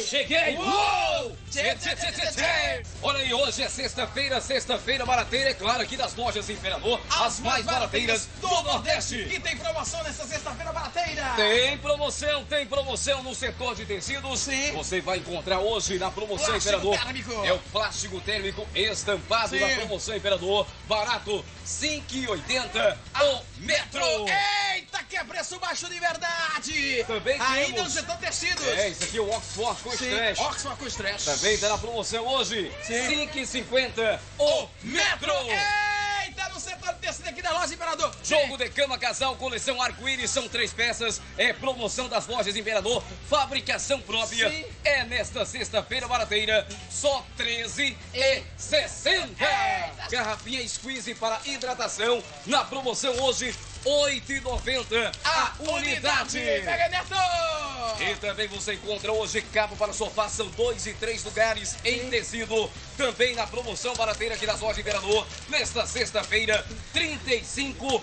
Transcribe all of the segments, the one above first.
Cheguei! Uou! Olha aí, hoje é sexta-feira barateira, é claro, aqui das lojas Imperador, as mais barateiras do Nordeste. E tem promoção nessa sexta-feira barateira. Tem promoção no setor de tecidos. Sim. Você vai encontrar hoje na promoção Plástico Imperador. térmico. É o plástico térmico estampado. Sim. Da promoção Imperador. Barato, R$ 5,80 o metro. Eita, que é preço baixo de verdade. Também ainda temos... no setor tecidos. É, isso aqui é o Oxford com Stretch. Oxford com Stretch. Também está na promoção hoje, R$ 5,50 o metro. Eita, no setor de tecido aqui da loja Imperador. Jogo de cama casal, coleção arco-íris, são 3 peças. É promoção das lojas Imperador, fabricação própria. Sim. É nesta sexta-feira barateira, só R$ 13,60. Garrafinha squeeze para hidratação, na promoção hoje, R$ 8,90 a unidade. Pega, Neto! E também você encontra hoje cabo para sofá, são 2 e 3 lugares em tecido. Também na promoção barateira aqui das lojas Imperador, nesta sexta-feira, R$ 35,90.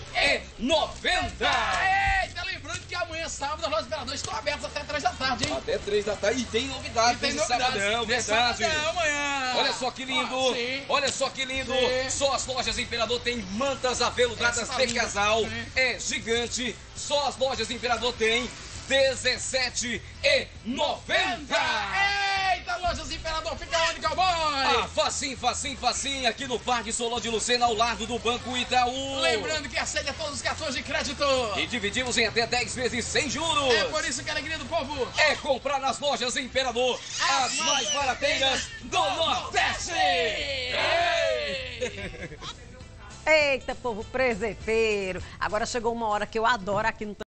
Eita, lembrando que amanhã, sábado, as lojas Imperador estão abertas até 3 da tarde, hein? Até 3 da tarde. E tem novidade nesse sabadão, verdade. Sabadão, amanhã. Olha só que lindo, Sim. olha só que lindo. Sim. Só as lojas Imperador tem mantas aveludadas Essa tá de linda. casal. Sim. É gigante. Só as lojas Imperador tem R$17,90. Eita, lojas Imperador, fica onde, cowboy? Ah, facinho, aqui no Parque Solon de Lucena, ao lado do Banco Itaú. Lembrando que aceita todos os cartões de crédito. E dividimos em até 10 vezes sem juros. É por isso que a alegria do povo É comprar nas lojas Imperador, as mais barateiras do Nordeste. Eita, povo presepeiro. Agora chegou uma hora que eu adoro aqui no